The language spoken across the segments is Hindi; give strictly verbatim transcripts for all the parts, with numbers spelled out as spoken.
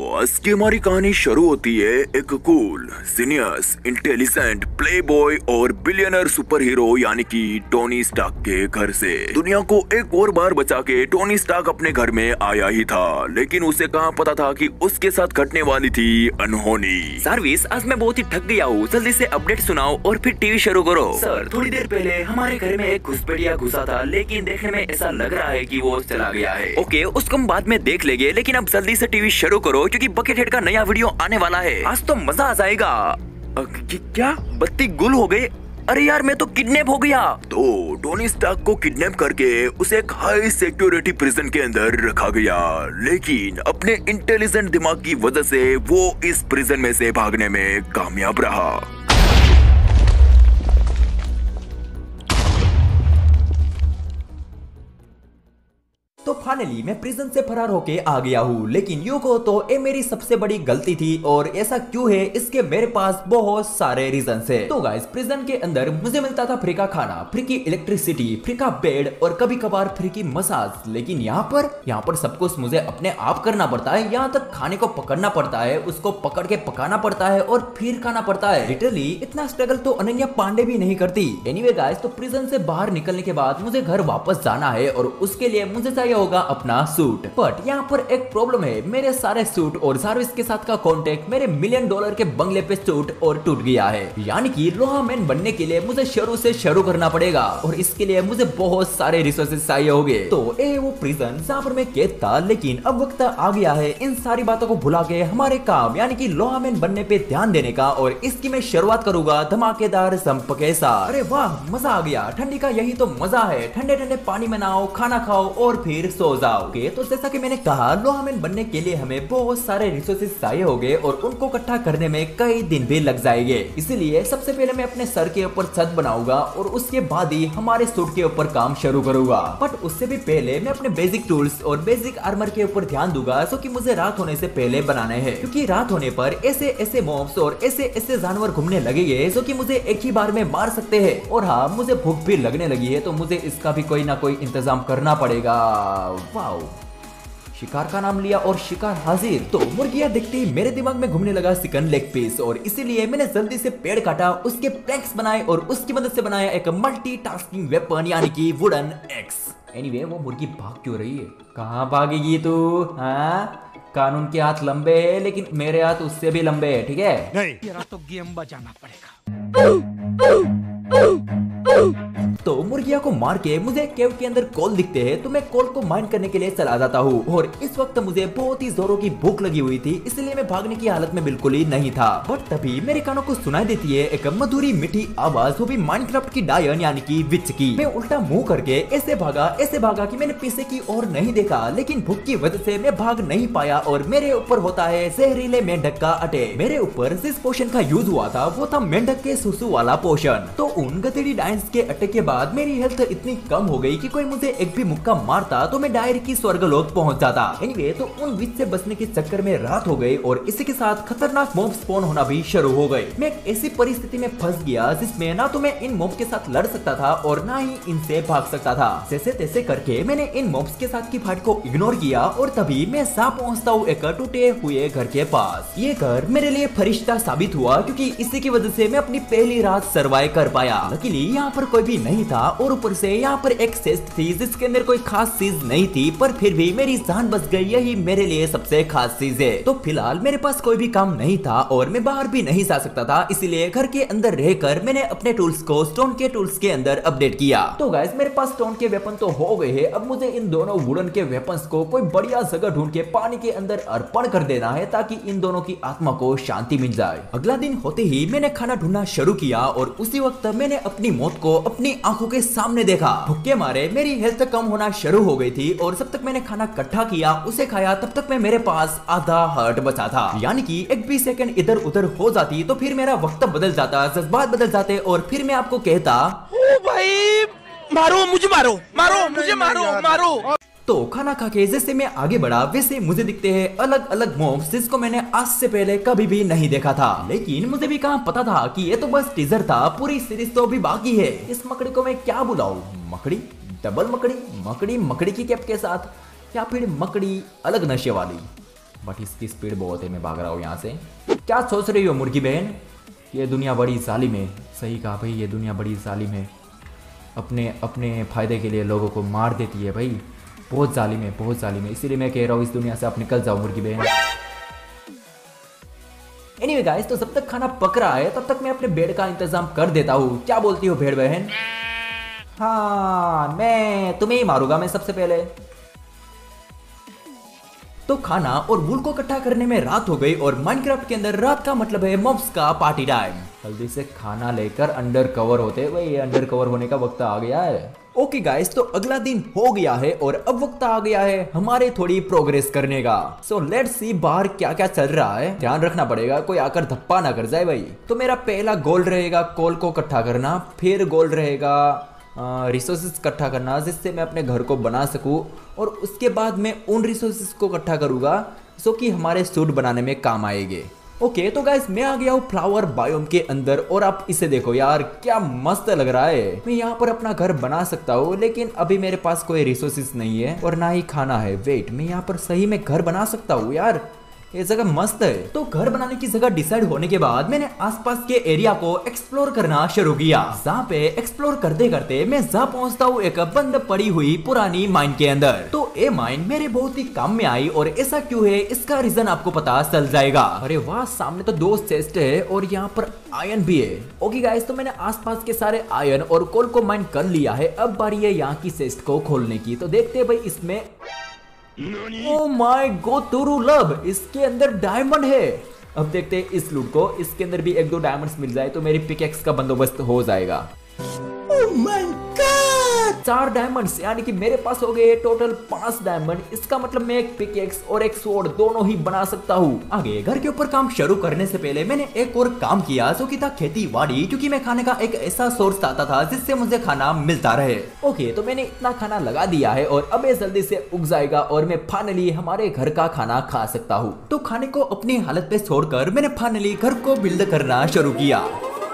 आज की हमारी कहानी शुरू होती है एक कूल, जीनियस, इंटेलिजेंट, प्लेबॉय और बिलियनर सुपर हीरो यानी कि टोनी स्टार्क के घर से। दुनिया को एक और बार बचा के टोनी स्टार्क अपने घर में आया ही था, लेकिन उसे कहाँ पता था कि उसके साथ घटने वाली थी अनहोनी। सर्विस, आज मैं बहुत ही थक गया हूँ, जल्दी से अपडेट सुनाओ और फिर टीवी शुरू करो। सर, थोड़ी देर पहले हमारे घर में एक घुसपैठिया घुसा था, लेकिन देखने में ऐसा लग रहा है कि वो चला गया है। ओके, उसको हम बाद में देख लेंगे, लेकिन अब जल्दी से टीवी शुरू करो क्योंकि बकेट का नया वीडियो आने वाला है। आज तो मजा आ जाएगा। क्या बत्ती गुल हो गई? अरे यार, मैं तो किडनैप हो गया। तो टोनी स्टार्क को किडनैप करके उसे एक हाई सिक्योरिटी प्रिजन के अंदर रखा गया, लेकिन अपने इंटेलिजेंट दिमाग की वजह से वो इस प्रिजन में से भागने में कामयाब रहा। तो फाइनली मैं प्रिजन से फरार होके आ गया हूँ, लेकिन यूं को तो ये मेरी सबसे बड़ी गलती थी और ऐसा क्यों है इसके मेरे पास बहुत सारे रीजन है। तो गाइस, प्रिजन के अंदर मुझे मिलता था फ्री का खाना, फ्री की इलेक्ट्रिसिटी, फ्री का बेड और कभी कभार फ्री की मसाज, लेकिन यहाँ पर यहाँ पर सब कुछ मुझे अपने आप करना पड़ता है। यहाँ तक खाने को पकड़ना पड़ता है, उसको पकड़ के पकाना पड़ता है और फिर खाना पड़ता है। लिटरली इतना स्ट्रगल तो अनन्या पांडे भी नहीं करती। एनीवे गाइस, तो प्रिजन से बाहर निकलने के बाद मुझे घर वापस जाना है और उसके लिए मुझे चाहिए होगा अपना सूट। बट यहाँ पर एक प्रॉब्लम है, मेरे सारे सूट और सर्विस के साथ का कॉन्टेक्ट मेरे मिलियन डॉलर के बंगले पे सूट और टूट गया है। यानी कि लोहा मैन बनने के लिए मुझे शुरू से शुरू करना पड़ेगा और इसके लिए मुझे बहुत सारे रिसोर्सेज चाहिए होंगे। तो ये वो प्रिजन जहाँ पर मैं कैद था, लेकिन अब वक्त आ गया है इन सारी बातों को भुला के हमारे काम यानी कि लोहा मैन बनने पे ध्यान देने का। और इसकी मैं शुरुआत करूंगा धमाकेदार संप के साथ। अरे वाह, मजा आ गया। ठंडी का यही तो मजा है, ठंडे ठंडे पानी में नहाओ, खाना खाओ और फिर सो जाओ। Okay, तो जैसा कि मैंने कहा, लोहामैन बनने के लिए हमें बहुत सारे रिसोर्सेज चाहिए होंगे और उनको इकट्ठा करने में कई दिन भी लग जाएंगे। इसलिए सबसे पहले मैं अपने सर के ऊपर छत बनाऊंगा और उसके बाद ही हमारे सूट के ऊपर काम शुरू करूंगा। बट उससे भी पहले मैं अपने बेसिक टूल्स और बेसिक आर्मर के ऊपर ध्यान दूंगा, जो कि मुझे रात होने से पहले बनाने हैं, क्योंकि रात होने पर ऐसे ऐसे मॉब्स और ऐसे ऐसे जानवर घूमने लगेंगे जो कि मुझे एक ही बार में मार सकते हैं। और हाँ, मुझे भूख भी लगने लगी है, तो मुझे इसका भी कोई ना कोई इंतजाम करना पड़ेगा। वाओ, शिकार का नाम लिया और शिकार हाजिर। तो मुर्गियां देखते ही मेरे दिमाग में घूमने लगा चिकन लेग पीस और इसीलिए मैंने जल्दी से पेड़ काटा, उसके प्लैंक्स बनाए और उसकी मदद से बनाया एक मल्टीटास्किंग वेपन यानी कि वुडन एक्स। एनीवे, वो मुर्गी भाग क्यों रही है? कहाँ भागेगी तू? हाँ, कानून के हाथ लंबे हैं, लेकिन मेरे हाथ उससे भी लंबे हैं, ठीक है? नहीं, तेरा तो गेम बजाना पड़ेगा। तो मुर्गिया को मार के मुझे केव के अंदर कोल दिखते हैं, तो मैं कोल को माइन करने के लिए चला जाता हूँ। और इस वक्त मुझे बहुत ही जोरों की भूख लगी हुई थी, इसलिए मैं भागने की हालत में बिल्कुल ही नहीं था। बट तभी मेरे कानों को सुनाई देती है एक मधुरी मीठी आवाज, वो भी माइनक्राफ्ट की डायन यानी कि विच की। मैं उल्टा मुंह करके ऐसे भागा ऐसे भागा कि मैंने पीछे की ओर नहीं देखा, लेकिन भूख की वजह से मैं भाग नहीं पाया और मेरे ऊपर होता है जहरीले मेंढक का अटैक। मेरे ऊपर जिस पोशन का यूज हुआ था वो था मेंढक के सुसु वाला पोशन। तो उन गधेड़ी डायंस के अटैक के बाद मेरी हेल्थ इतनी कम हो गई कि कोई मुझे एक भी मुक्का मारता तो मैं डायरी की स्वर्गलोक पहुंच जाता। एनीवे, तो उन विच से बचने के चक्कर में रात हो गई और इसी के साथ खतरनाक मॉब स्पॉन होना भी शुरू हो गए। मैं एक ऐसी परिस्थिति में फंस गया जिसमें ना तो मैं इन मॉब के साथ लड़ सकता था और ना ही इनसे भाग सकता था। जैसे तैसे करके मैंने इन मॉब्स के साथ की फाइट को इग्नोर किया और तभी मैं सा पहुंचता हूँ एक टूटे हुए घर के पास। ये घर मेरे लिए फरिश्ता साबित हुआ, क्योंकि इसी की वजह से मैं अपनी पहली रात सर्वाइव कर पाया। लकीली यहाँ पर कोई भी नहीं था और ऊपर से यहाँ पर एक चेस्ट थी जिसके अंदर कोई खास चीज नहीं थी, पर फिर भी मेरी जान बच गई, यही मेरे लिए सबसे खास चीज है। तो फिलहाल मेरे पास कोई भी काम नहीं था और मैं बाहर भी नहीं जा सकता था, इसीलिए घर के अंदर रहकर मैंने अपने टूल्स को स्टोन के टूल्स के अंदर अपडेट किया। तो गाइस, मेरे पास स्टोन के वेपन तो हो गए हैं, अब मुझे इन दोनों वुडन के वेपन्स को कोई बढ़िया जगह ढूंढ के पानी के अंदर अर्पण कर देना है, ताकि इन दोनों की आत्मा को शांति मिल जाए। अगला दिन होते ही मैंने खाना ढूंढना शुरू किया और उसी वक्त मैंने अपनी मौत को अपनी आंखों के सामने देखा। भूखे मारे मेरी हेल्थ कम होना शुरू हो गई थी और जब तक मैंने खाना इकट्ठा किया उसे खाया, तब तक मैं मेरे पास आधा हार्ट बचा था। यानी कि एक भी सेकंड इधर उधर हो जाती तो फिर मेरा वक्त बदल जाता, जज्बात बदल जाते और फिर मैं आपको कहता, ओ भाई मारो मुझे, मारो मारो मुझे, मारो मारो। तो खाना खा के जैसे मैं आगे बढ़ा वैसे मुझे दिखते हैं अलग अलग मॉब्स जिसको मैंने आज से पहले कभी भी नहीं देखा था। लेकिन मुझे भी कहाँ पता था कि ये तो बस टीजर था, पूरी सीरीज तो अभी बाकी है। इस मकड़ी को मैं क्या बुलाऊं? मकड़ी, डबल मकड़ी, मकड़ी मकड़ी की कैप के साथ, या फिर मकड़ी अलग नशे वाली? बट इसकी स्पीड बहुत है, मैं भाग रहा हूँ यहाँ से। क्या सोच रही हो मुर्गी बहन? ये दुनिया बड़ी जालिम है। सही कहा भाई, ये दुनिया बड़ी जालिम है, अपने अपने फ़ायदे के लिए लोगों को मार देती है भाई, बहुत जालिम है, बहुत जालिम है। इसीलिए मैं कह रहा हूँ इस दुनिया से आप निकल जाओ मुर्गी बहन। एनीवे गाइस, तो जब तक खाना पक रहा है तब तक मैं अपने बेड का इंतजाम कर देता हूँ। क्या बोलती हो भेड़ बहन? हाँ, मैं तुम्हें ही मारूंगा मैं सबसे पहले। तो खाना और वूल को इकट्ठा करने में रात हो गई और माइनक्राफ्ट के अंदर रात का मतलब है मॉब्स का पार्टी टाइम। जल्दी से खाना लेकर अंडर कवर होते भाई, अंडर कवर होने का वक्त आ गया है। ओके गाइस, तो अगला दिन हो गया है और अब वक्त आ गया है हमारे थोड़ी प्रोग्रेस करने का। सो लेट्स सी बाहर क्या क्या चल रहा है। ध्यान रखना पड़ेगा कोई आकर धप्पा ना कर जाए भाई। तो मेरा पहला गोल रहेगा कोल को इकट्ठा करना, फिर गोल रहेगा रिसोर्सेज इकट्ठा करना जिससे मैं अपने घर को बना सकूं, और उसके बाद मैं उन रिसोर्सेज को इकट्ठा करूंगा जो कि हमारे सूट बनाने में काम आएंगे। ओके तो गाइस, मैं आ गया हूँ फ्लावर बायोम के अंदर और आप इसे देखो यार, क्या मस्त लग रहा है। मैं यहाँ पर अपना घर बना सकता हूँ, लेकिन अभी मेरे पास कोई रिसोर्सेज नहीं है और ना ही खाना है। वेट, मैं यहाँ पर सही में घर बना सकता हूँ यार, ये जगह मस्त है। तो घर बनाने की जगह डिसाइड होने के बाद मैंने आसपास के एरिया को एक्सप्लोर करना शुरू किया। जहाँ पे एक्सप्लोर करते करते मैं जहाँ पहुँचता हूँ एक बंद पड़ी हुई पुरानी माइन के अंदर। तो ये माइन मेरे बहुत ही काम में आई और ऐसा क्यों है इसका रीजन आपको पता चल जाएगा। अरे वाह, सामने तो दो चेस्ट है और यहाँ पर आयरन भी है। ओके गाइस, तो मैंने आसपास के सारे आयरन और कोल को माइन कर लिया है। अब बारी है यहाँ की चेस्ट को खोलने की। तो देखते हैं भाई इसमें, ओह माय गॉड टू लव, इसके अंदर डायमंड है। अब देखते हैं इस लूट को, इसके अंदर भी एक दो डायमंड्स मिल जाए तो मेरी पिकेक्स का बंदोबस्त हो जाएगा। ओह माय गॉड, चार डायमंड्स, यानी कि मेरे पास हो गए टोटल पांच डायमंड। इसका मतलब मैं एक पिकेक्स और एक स्वॉर्ड दोनों ही बना सकता हूँ। आगे घर के ऊपर काम शुरू करने से पहले मैंने एक और काम किया जो कि था खेती बाड़ी, क्योंकि मैं खाने का एक ऐसा सोर्स चाहता था जिससे मुझे खाना मिलता रहे। ओके, तो मैंने इतना खाना लगा दिया है और अब ये जल्दी से उग जाएगा और मैं फाइनली हमारे घर का खाना खा सकता हूँ। तो खाने को अपनी हालत पे छोड़कर मैंने फाइनली घर को बिल्ड करना शुरू किया।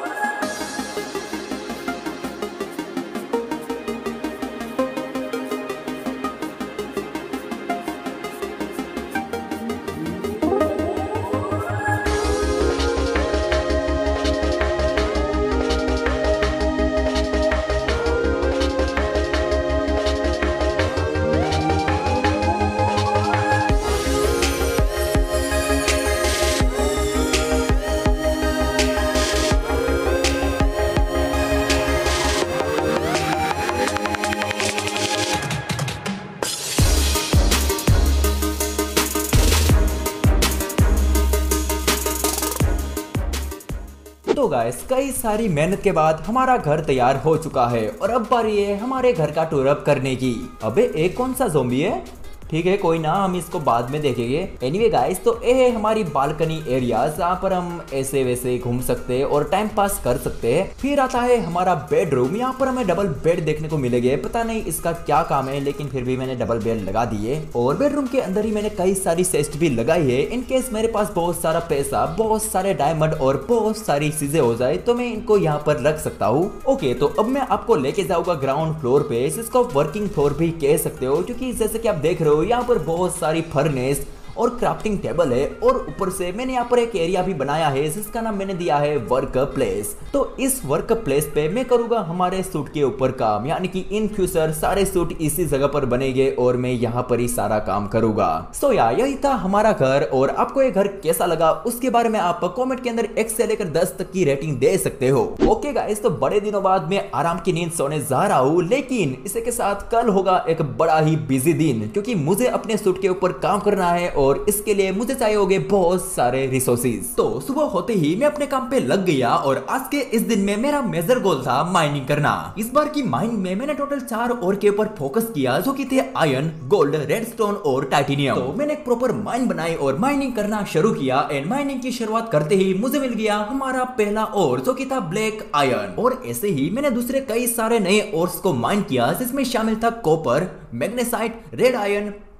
तो गाइस, कई सारी मेहनत के बाद हमारा घर तैयार हो चुका है और अब बारी है हमारे घर का टूर अप करने की। अबे एक कौन सा ज़ॉम्बी है? ठीक है, कोई ना, हम इसको बाद में देखेंगे। एनीवे गाइस, तो ये है हमारी बालकनी एरिया जहाँ पर हम ऐसे वैसे घूम सकते हैं और टाइम पास कर सकते हैं। फिर आता है हमारा बेडरूम, यहाँ पर हमें डबल बेड देखने को मिलेंगे। पता नहीं इसका क्या काम है, लेकिन फिर भी मैंने डबल बेड लगा दिए। और बेडरूम के अंदर ही मैंने कई सारी चेस्ट भी लगाई है, इन केस मेरे पास बहुत सारा पैसा, बहुत सारे डायमंड और बहुत सारी चीजें हो जाए तो मैं इनको यहाँ पर रख सकता हूँ। ओके, तो अब मैं आपको लेके जाऊंगा ग्राउंड फ्लोर पे, जिसको वर्किंग फ्लोर भी कह सकते हो, क्योंकि जैसे कि आप देख रहे हो यहाँ पर बहुत सारी फर्नेस और क्राफ्टिंग टेबल है और ऊपर से मैंने यहाँ पर एक एरिया भी बनाया है जिसका नाम मैंने दिया है वर्क प्लेस। तो इस वर्क प्लेस पे मैं करूंगा हमारे सूट के ऊपर काम, यानी कि इन फ्यूचर सारे सूट इसी जगह पर बनेंगे और मैं यहाँ पर ही सारा काम करूंगा। सो यार, यही था हमारा घर और आपको ये घर कैसा लगा उसके बारे में आप कॉमेंट के अंदर एक से लेकर दस तक की रेटिंग दे सकते हो। ओके गाइस, तो बड़े दिनों बाद मैं आराम की नींद सोने जा रहा हूँ, लेकिन इसी के साथ कल होगा एक बड़ा ही बिजी दिन, क्योंकि मुझे अपने सूट के ऊपर काम करना है और इसके लिए मुझे चाहिए होंगे बहुत सारे रिसोर्सेज। तो सुबह होते ही मैं अपने काम पे लग गया और आज के इस दिन में मेरा मेजर गोल था माइनिंग करना। इस बार की माइनिंग में मैंने टोटल चार और के ऊपर फोकस किया, जो कि थे आयरन, गोल्ड, रेडस्टोन और टाइटेनियम। तो मैंने एक प्रॉपर माइन बनाई और माइनिंग करना शुरू किया एंड माइनिंग की शुरुआत करते ही मुझे मिल गया हमारा पहला ओर, जो कि था ब्लैक आयरन। और ऐसे ही मैंने दूसरे कई सारे नए ओर्स को माइन किया, जिसमें शामिल था copper, magnesite, red iron,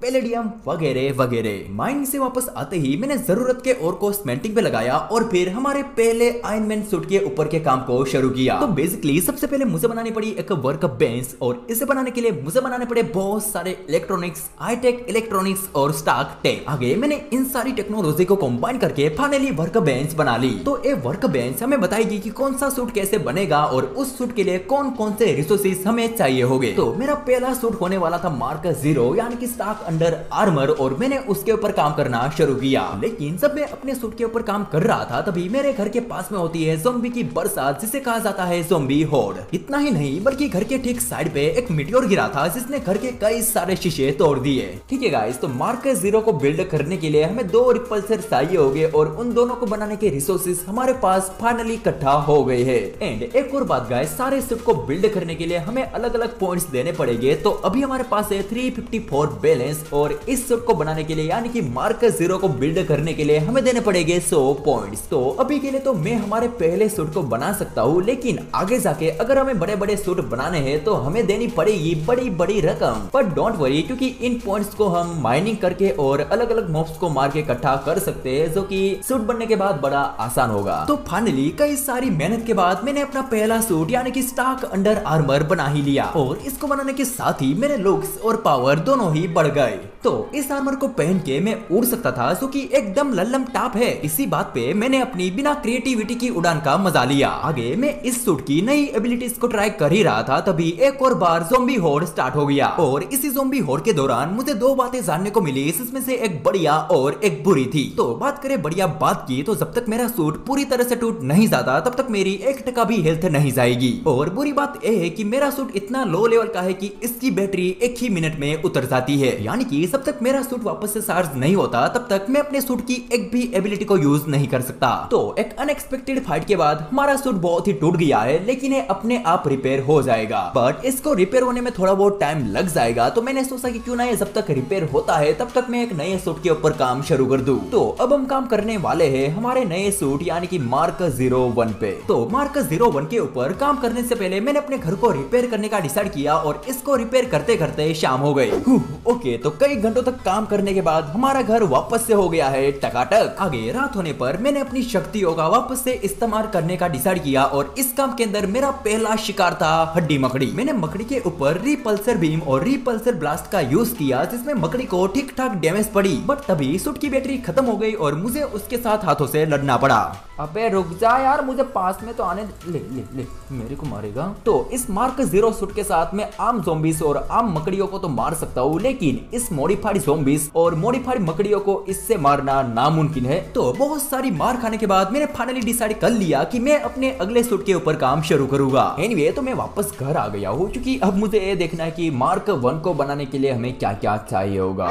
palladium वगैरह वगैरह। माइन से वापस आते ही मैंने जरूरत के और को सीमेंटिंग पे लगाया और फिर हमारे पहले आयरन मैन सूट के ऊपर के काम को शुरू किया। तो बेसिकली सबसे पहले मुझे बनानी पड़ी एक वर्क बेंच और इसे बनाने के लिए मुझे बनाने पड़े बहुत सारे इलेक्ट्रॉनिक्स, हाईटेक इलेक्ट्रॉनिक्स और स्टॉक टेक। आगे मैंने इन सारी टेक्नोलॉजी को कंबाइन करके फाइनली वर्क बेंच बना ली। तो ये वर्क बेंच हमें बताएगी कि कौन सा सूट कैसे बनेगा और उस सूट के लिए कौन कौन से रिसोर्सेज हमें चाहिए होंगे। तो मेरा पहला सूट होने वाला था मार्क जीरो यानी कि स्टॉक अंडर आर्मर और मैंने उसके ऊपर काम करना शुरू किया। लेकिन जब मैं अपने सूट के ऊपर काम कर रहा था तभी मेरे घर के पास में होती है ज़ॉम्बी की बरसात जिसे कहा जाता है ज़ॉम्बी होर्ड। इतना ही नहीं बल्कि घर के ठीक साइड पे एक मीटियोर गिरा था जिसने घर के कई सारे शीशे तोड़ दिए। ठीक है गाइस, तो मार्क जीरो को बिल्ड करने के लिए हमें दो रिपल्सर चाहिए होंगे और उन दोनों को बनाने के रिसोर्सेज हमारे पास फाइनली इकट्ठा हो गए हैं। एंड एक और बात गाइस, सारे सूट को बिल्ड करने के लिए हमें अलग अलग पॉइंट्स देने पड़ेंगे। तो अभी हमारे पास है तीन सौ चौवन बैलेंस और इस सूट को बनाने के लिए यानी कि मार्क जीरो को बिल्ड करने के लिए हमें देने पड़ेंगे सौ पॉइंट्स। तो अभी के लिए तो मैं हमारे पहले सूट को बना सकता हूँ, लेकिन आगे जाके अगर हमें बड़े बड़े सूट बनाने हैं तो हमें देनी पड़ेगी बड़ी बड़ी रकम। पर डोंट वरी, क्योंकि इन पॉइंट्स को हम माइनिंग करके और अलग अलग मॉब्स को मार के इकट्ठा कर सकते हैं, जो कि सूट बनने के बाद बड़ा आसान होगा। तो फाइनली कई सारी मेहनत के बाद मैंने अपना पहला सूट यानी कि स्टॉक अंडर आर्मर बना ही लिया और इसको बनाने के साथ ही मेरे लुक्स और पावर दोनों ही बढ़ गए। तो इस आर्मर को पहन के मैं उड़ सकता था जो कि एकदम लल्लम टाप है। इसी बात पे मैंने अपनी बिना क्रिएटिविटी की उड़ान का मजा लिया। आगे मैं इस सूट की नई एबिलिटीज को ट्राई कर ही रहा था तभी एक और बार ज़ॉम्बी होर्ड स्टार्ट हो गया और इसी ज़ॉम्बी होर्ड के दौरान मुझे दो बातें जानने को मिली, जिसमें से एक बढ़िया और एक बुरी थी। तो बात करें बढ़िया बात की, तो जब तक मेरा सूट पूरी तरह से टूट नहीं जाता तब तक मेरी एक टका भी हेल्थ नहीं जाएगी। और बुरी बात यह है कि मेरा सूट इतना लो लेवल का है कि इसकी बैटरी एक ही मिनट में उतर जाती है, यानी कि जब तक मेरा सूट वापस से चार्ज नहीं होता तब तक मैं अपने सूट की एक भी एबिलिटी को यूज नहीं कर सकता। तो एक अनएक्सपेक्टेड फाइट के बाद हमारा सूट बहुत ही टूट गया है, लेकिन ये अपने आप रिपेयर हो जाएगा। बट इसको रिपेयर होने में थोड़ा बहुत टाइम लग जाएगा, तो मैंने सोचा कि क्यों ना ये जब तक रिपेयर होता है तब तक मैं एक नए सूट के ऊपर काम शुरू कर दूं। तो अब हम काम करने वाले हैं हमारे नए सूट यानी कि मार्क जीरो वन पे। तो मार्क जीरो वन के ऊपर काम करने से पहले मैंने अपने घर को रिपेयर करने का डिसाइड किया और इसको रिपेयर करते करते शाम हो गई। ओके, तो कई घंटों तक काम करने के बाद हमारा घर वापस से हो गया है टकाटक। आगे रात होने पर मैंने अपनी शक्तियों का वापस से इस्तेमाल करने का डिसाइड किया और इस काम के अंदर मेरा पहला शिकार था हड्डी मकड़ी। मैंने मकड़ी के ऊपर रिपल्सर बीम और रिपल्सर ब्लास्ट का यूज किया जिसमें मकड़ी को ठीक ठाक डैमेज पड़ी, बट तभी सूट की बैटरी खत्म हो गई और मुझे उसके साथ हाथों से लड़ना पड़ा। अबे रुक जा यार, मुझे पास में तो आने ले ले ले मेरे को मारेगा। तो इस मार्क जीरो सूट के साथ मैं आम ज़ॉम्बीज और आम मकड़ियों को तो मार सकता हूँ, लेकिन इस मॉडिफाइड ज़ॉम्बीज और मॉडिफाइड मकड़ियों को इससे मारना नामुमकिन है। तो बहुत सारी मार खाने के बाद मैंने फाइनली डिसाइड कर लिया कि मैं अपने अगले सूट के ऊपर काम शुरू करूंगा। एनीवे, तो मैं वापस घर आ गया हूँ क्योंकि अब मुझे ये देखना है कि मार्क वन को बनाने के लिए हमें क्या क्या चाहिए होगा।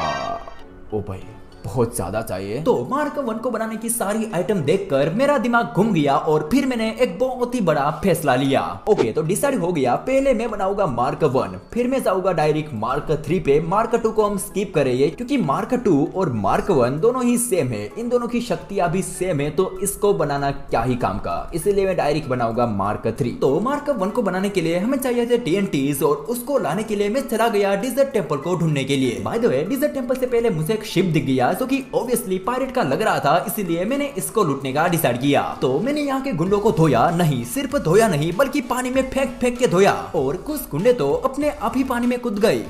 ओ भाई, बहुत ज्यादा चाहिए। तो मार्क वन को बनाने की सारी आइटम देखकर मेरा दिमाग घूम गया और फिर मैंने एक बहुत ही बड़ा फैसला लिया। ओके, तो डिसाइड हो गया, पहले मैं बनाऊंगा मार्क वन, फिर मैं जाऊंगा डायरेक्ट मार्क थ्री पे। मार्क टू को हम स्किप करेंगे क्योंकि मार्क टू और मार्क वन दोनों ही सेम है, इन दोनों की शक्तियां भी सेम है, तो इसको बनाना क्या ही काम का, इसलिए मैं डायरेक्ट बनाऊंगा मार्क थ्री। तो मार्क वन को बनाने के लिए हमें चाहिए थे टीएनटीज और उसको लाने के लिए मैं चला गया डिजर्ट टेम्पल को ढूंढने के लिए। By the way, desert temple से पहले मुझे एक शिप दिख गया जो कि ऑब्वियसली पायरेट का लग रहा था, इसीलिए मैंने इसको लूटने का डिसाइड किया। तो मैंने यहाँ के गुंडों को धोया, नहीं सिर्फ धोया नहीं बल्कि पानी में फेंक फेंक के धोया और कुछ गुंडे तो अपने आप ही पानी में कूद गए।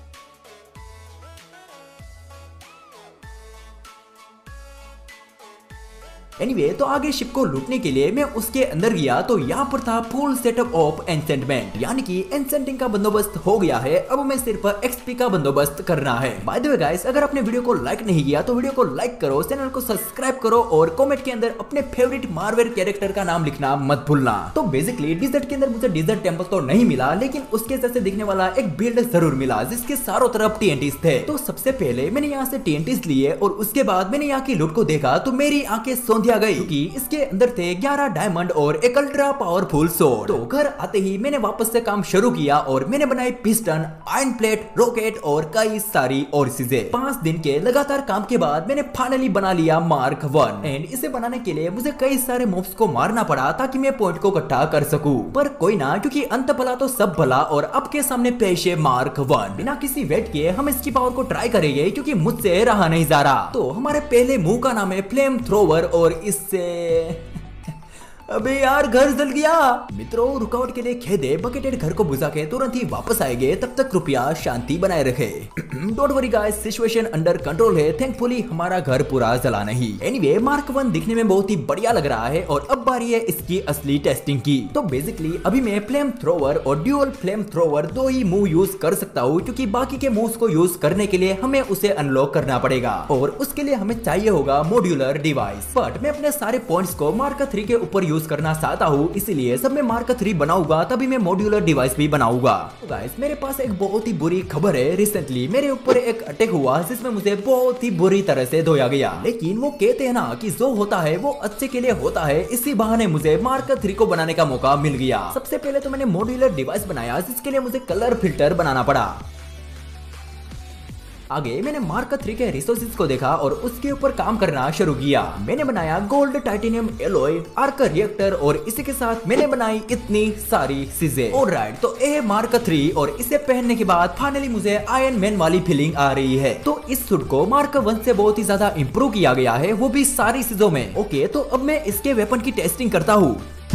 एनीवे, तो आगे शिप को लूटने के लिए मैं उसके अंदर गया तो यहाँ पर था फुल सेटअप ऑफ एन्चेंटमेंट, यानी कि एन्चेंटिंग का बंदोबस्त हो गया है। अब मैं सिर्फ एक्सपी का बंदोबस्त करना है। बाय द वे गाइस, अगर आपने वीडियो को लाइक नहीं किया तो वीडियो को लाइक करो, चैनल को सब्सक्राइब करो और कमेंट के अंदर अपने फेवरेट मार्वल कैरेक्टर का नाम लिखना मत भूलना। तो बेसिकली डिजर्ट के अंदर मुझे डिजर्ट टेम्पल तो नहीं मिला, लेकिन उसके जैसे दिखने वाला एक बिल्ड जरूर मिला जिसके चारों तरफ टीएनटीज थे। तो सबसे पहले मैंने यहाँ से टीएनटीज लिए और उसके बाद मैंने यहाँ की लूट को देखा तो मेरी आंखें सौंधिया आ गई क्योंकि इसके अंदर थे ग्यारह डायमंड और एक अल्ट्रा पावरफुल सोर्ड। तो घर आते ही मैंने वापस से काम शुरू किया और मैंने बनाई पिस्टन, आयरन प्लेट, रॉकेट और कई सारी और चीजें। पांच दिन के लगातार काम के बाद मैंने फाइनली बना लिया मार्क वन। एंड इसे बनाने के लिए मुझे कई सारे मॉब्स को मारना पड़ा ताकि मैं पॉइंट को इकट्ठा कर सकूं। पर कोई ना, क्योंकि अंत भला तो सब भला और आपके सामने पेश है मार्क वन। बिना किसी वेट किए हम इसकी पावर को ट्राई करेंगे क्योंकि मुझसे रहा नहीं जा रहा। तो हमारे पहले मूव का नाम है फ्लेम थ्रोवर और इससे अबे यार घर जल गया। मित्रों रुकावट के लिए खेद है, बकेटेड घर को बुझा के तुरंत ही वापस आएंगे, तब तक कृपया शांति बनाए रखे। Don't worry guys, situation under control है। थैंकफुली हमारा घर पूरा जला नहीं। एनीवे मार्क वन दिखने में बहुत ही बढ़िया लग रहा है और अब बारी है इसकी असली टेस्टिंग की। तो बेसिकली अभी मैं फ्लेम थ्रोवर और ड्यूअल फ्लेम थ्रोवर दो ही मूव यूज कर सकता हूँ क्योंकि बाकी के मूव्स को यूज करने के लिए हमें उसे अनलॉक करना पड़ेगा और उसके लिए हमें चाहिए होगा मॉड्यूलर डिवाइस। बट मैं अपने सारे पॉइंट्स को मार्क थ्री के ऊपर यूज करना चाहता हूँ, इसलिए सब मैं मार्क थ्री बनाऊंगा तभी मैं मॉड्यूलर डिवाइस भी बनाऊंगा। तो गाइस मेरे पास एक बहुत ही बुरी खबर है। रिसेंटली मेरे ऊपर एक अटैक हुआ जिसमें मुझे बहुत ही बुरी तरह से धोया गया। लेकिन वो कहते हैं ना कि जो होता है वो अच्छे के लिए होता है, इसी बहाने मुझे मार्क थ्री को बनाने का मौका मिल गया। सबसे पहले तो मैंने मॉड्यूलर डिवाइस बनाया जिसके लिए मुझे कलर फिल्टर बनाना पड़ा। आगे मैंने मार्क थ्री के रिसोर्सेज को देखा और उसके ऊपर काम करना शुरू किया। मैंने बनाया gold titanium alloy, arc reactor और इसी के साथ मैंने बनाई इतनी सारी चीजें। ऑलराइट, तो ये मार्क थ्री और इसे पहनने के बाद फाइनली मुझे आयरन मैन वाली फीलिंग आ रही है। तो इस सूट को मार्क वन से बहुत ही ज्यादा इम्प्रूव किया गया है, वो भी सारी चीजों में। ओके, तो अब मैं इसके वेपन की टेस्टिंग करता हूँ।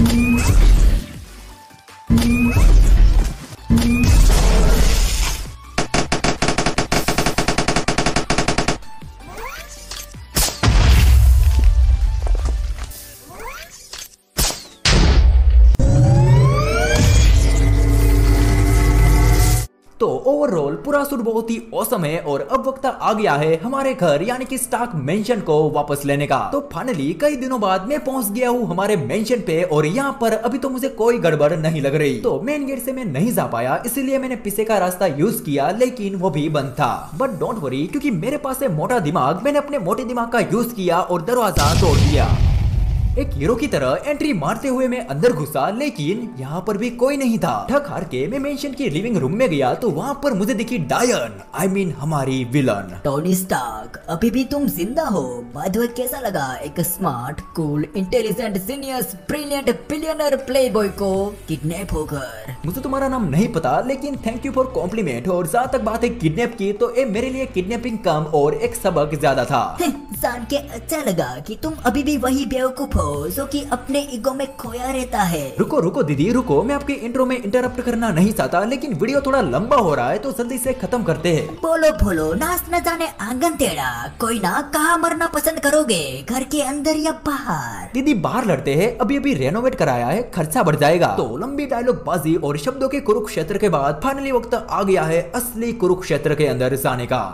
तो ओवरऑल पूरा सूट बहुत ही औसम है और अब वक्त आ गया है हमारे घर यानी कि स्टार्क मेंशन को वापस लेने का। तो फाइनली कई दिनों बाद मैं पहुंच गया हूँ हमारे मेंशन पे और यहाँ पर अभी तो मुझे कोई गड़बड़ नहीं लग रही। तो मेन गेट से मैं नहीं जा पाया, इसीलिए मैंने पीछे का रास्ता यूज किया, लेकिन वो भी बंद था। बट डोंट वरी, क्योंकि मेरे पास है मोटा दिमाग, मैंने अपने मोटे दिमाग का यूज किया और दरवाजा तोड़ दिया। एक हीरो की तरह एंट्री मारते हुए मैं अंदर घुसा, लेकिन यहाँ पर भी कोई नहीं था। ठक हार के मैं मेंशन की लिविंग रूम में गया तो वहाँ पर मुझे दिखी डायन, आई मीन हमारी विलन। टोनी स्टार्क, अभी भी तुम जिंदा हो? बाय द वे कैसा लगा एक smart, cool, intelligent, genius, brilliant, billionaire playboy को किडनैप होकर? मुझे तुम्हारा नाम नहीं पता, लेकिन थैंक यू फॉर कॉम्प्लीमेंट। और जहाँ तक बात है किडनैप की, तो ये मेरे लिए किडनैपिंग कम और एक सबक ज्यादा था। जान के अच्छा लगा कि तुम अभी भी वही बेवकूफ हो जो कि अपने ईगो में खोया रहता है। रुको रुको दीदी रुको, मैं आपके इंट्रो में इंटरप्ट करना नहीं चाहता, लेकिन वीडियो थोड़ा लंबा हो रहा है तो जल्दी से खत्म करते हैं। बोलो बोलो, नाच न जाने आंगन टेढ़ा, कोई ना, कहाँ मरना पसंद करोगे, घर के अंदर या बाहर? दीदी बाहर लड़ते हैं, अभी अभी रेनोवेट कराया है, खर्चा बढ़ जाएगा। तो लंबी डायलॉग बाजी और शब्दों के कुरुक्षेत्र के बाद फाइनली वक्त आ गया है असली कुरुक्षेत्र के अंदर जाने का।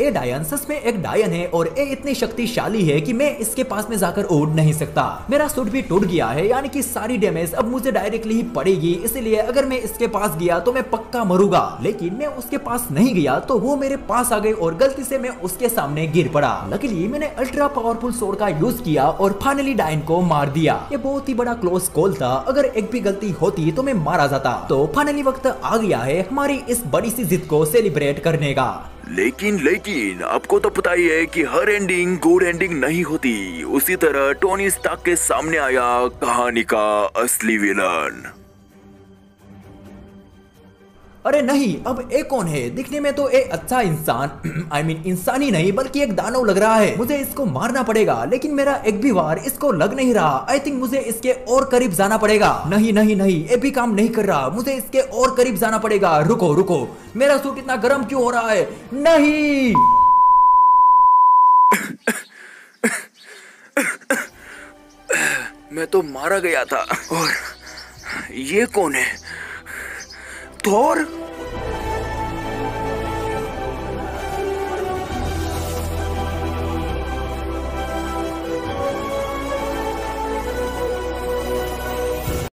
ए डायन सच में एक डायन है और ए इतनी शक्तिशाली है कि मैं इसके पास में जाकर उड़ नहीं सकता। मेरा सूट भी टूट गया है, यानी कि सारी डैमेज अब मुझे डायरेक्टली ही पड़ेगी, इसलिए अगर मैं इसके पास गया तो मैं पक्का मरूंगा। लेकिन मैं उसके पास नहीं गया तो वो मेरे पास आ गए और गलती से मैं उसके सामने गिर पड़ा। लकीली मैंने अल्ट्रा पावरफुल स्वॉर्ड का यूज किया और फाइनली डायन को मार दिया। ये बहुत ही बड़ा क्लोज कॉल था, अगर एक भी गलती होती तो मैं मारा जाता। तो फाइनली वक्त आ गया है हमारी इस बड़ी सी जीत को सेलिब्रेट करने का। लेकिन लेकिन आपको तो पता ही है कि हर एंडिंग गुड एंडिंग नहीं होती। उसी तरह टोनी स्टार्क के सामने आया कहानी का असली विलन। अरे नहीं, अब ए कौन है? दिखने में तो ए अच्छा इंसान आई मीन इंसान ही नहीं बल्कि एक दानव लग रहा है। मुझे इसको मारना पड़ेगा, लेकिन मेरा एक भी वार इसको लग नहीं रहा। आई थिंक मुझे इसके और करीब जाना पड़ेगा। नहीं नहीं नहीं, ए भी काम नहीं कर रहा, मुझे इसके और करीब जाना पड़ेगा। रुको रुको, मेरा सूट इतना गर्म क्यों हो रहा है? नहीं मैं तो मारा गया था। और ये कौन है? थोर?